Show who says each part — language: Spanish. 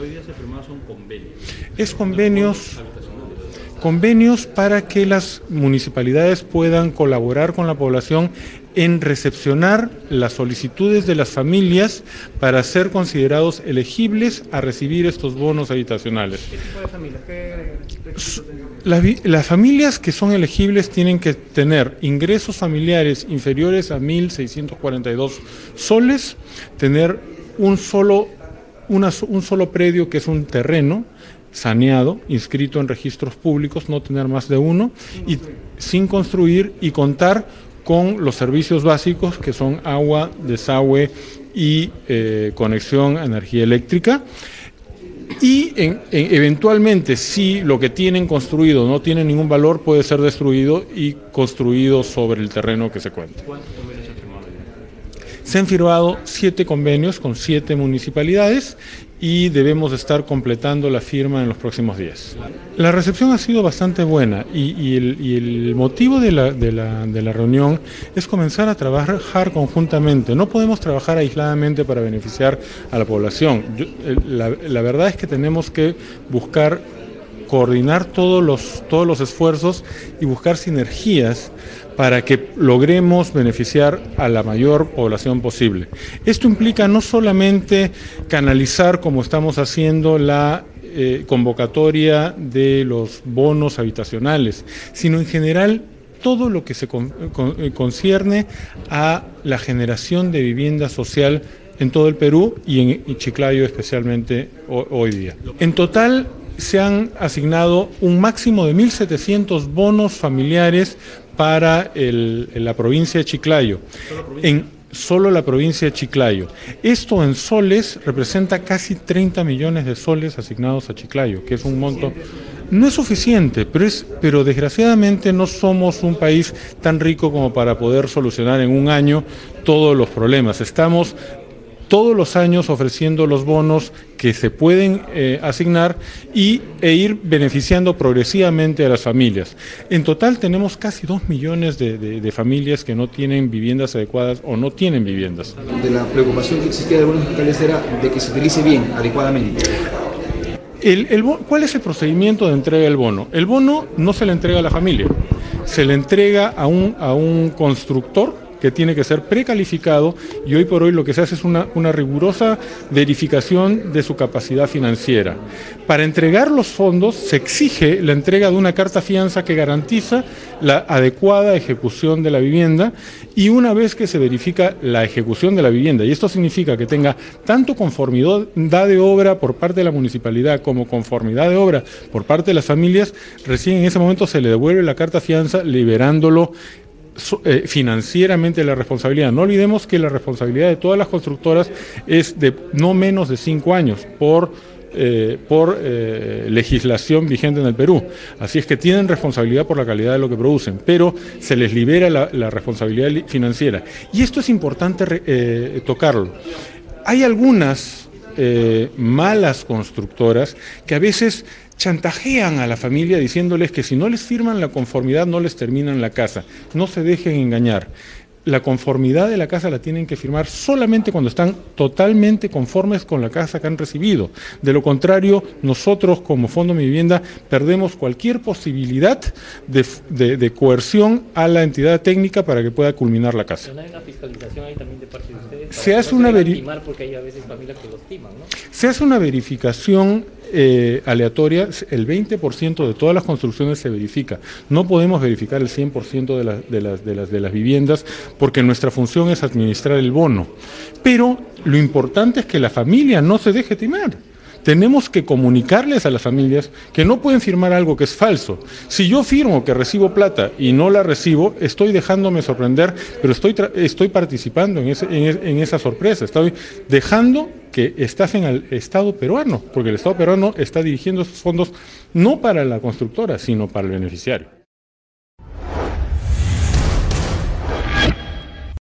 Speaker 1: hoy día se firmaron son convenios.
Speaker 2: Es convenios para que las municipalidades puedan colaborar con la población en recepcionar las solicitudes de las familias para ser considerados elegibles a recibir estos bonos habitacionales.
Speaker 3: ¿Qué tipo de familias?
Speaker 2: Las familias que son elegibles tienen que tener ingresos familiares inferiores a 1.642 soles, tener un solo predio que es un terreno saneado, inscrito en registros públicos, no tener más de uno, y sin construir y contar con los servicios básicos que son agua, desagüe y conexión a energía eléctrica. Y eventualmente, si lo que tienen construido no tiene ningún valor, puede ser destruido y construido sobre el terreno que se cuenta.
Speaker 1: ¿Cuántos convenios se han firmado ya?
Speaker 2: Se han firmado 7 convenios con 7 municipalidades y debemos estar completando la firma en los próximos días. La recepción ha sido bastante buena y el motivo de la reunión es comenzar a trabajar conjuntamente. No podemos trabajar aisladamente para beneficiar a la población. La verdad es que tenemos que buscar coordinar todos los esfuerzos y buscar sinergias para que logremos beneficiar a la mayor población posible. Esto implica no solamente canalizar, como estamos haciendo, la convocatoria de los bonos habitacionales, sino en general todo lo que se concierne a la generación de vivienda social en todo el Perú y en Chiclayo especialmente hoy día. En total se han asignado un máximo de 1.700 bonos familiares para la provincia de Chiclayo, en solo la provincia de Chiclayo. Esto en soles representa casi 30 millones de soles asignados a Chiclayo, que es un monto. No es suficiente, pero desgraciadamente no somos un país tan rico como para poder solucionar en un año todos los problemas. Estamos todos los años ofreciendo los bonos que se pueden asignar e ir beneficiando progresivamente a las familias. En total tenemos casi 2 millones de familias que no tienen viviendas adecuadas o no tienen viviendas.
Speaker 3: De la preocupación que existía de algunos hospitales era de que se utilice bien, adecuadamente.
Speaker 2: ¿Cuál es el procedimiento de entrega del bono? El bono no se le entrega a la familia, se le entrega a un constructor que tiene que ser precalificado, y hoy por hoy lo que se hace es una rigurosa verificación de su capacidad financiera. Para entregar los fondos se exige la entrega de una carta fianza que garantiza la adecuada ejecución de la vivienda, y una vez que se verifica la ejecución de la vivienda, y esto significa que tenga tanto conformidad de obra por parte de la municipalidad como conformidad de obra por parte de las familias, recién en ese momento se le devuelve la carta fianza, liberándolo financieramente la responsabilidad. No olvidemos que la responsabilidad de todas las constructoras es de no menos de 5 años por legislación vigente en el Perú. Así es que tienen responsabilidad por la calidad de lo que producen, pero se les libera la responsabilidad financiera. Y esto es importante tocarlo. Hay algunas malas constructoras que a veces chantajean a la familia diciéndoles que si no les firman la conformidad no les terminan la casa. No se dejen engañar. La conformidad de la casa la tienen que firmar solamente cuando están totalmente conformes con la casa que han recibido. De lo contrario, nosotros como Fondo Mi Vivienda perdemos cualquier posibilidad de coerción a la entidad técnica para que pueda culminar la casa.
Speaker 4: ¿No hay una fiscalización ahí también de parte de ustedes?
Speaker 2: Se hace una
Speaker 4: porque hay a veces familias que los timan, ¿no?
Speaker 2: Se hace una verificación aleatoria. El 20% de todas las construcciones se verifica. No podemos verificar el 100% de las viviendas, porque nuestra función es administrar el bono. Pero lo importante es que la familia no se deje timar. Tenemos que comunicarles a las familias que no pueden firmar algo que es falso. Si yo firmo que recibo plata y no la recibo, estoy dejándome sorprender, pero estoy participando en esa sorpresa. Estoy dejando que estafen al Estado peruano, porque el Estado peruano está dirigiendo esos fondos no para la constructora, sino para el beneficiario.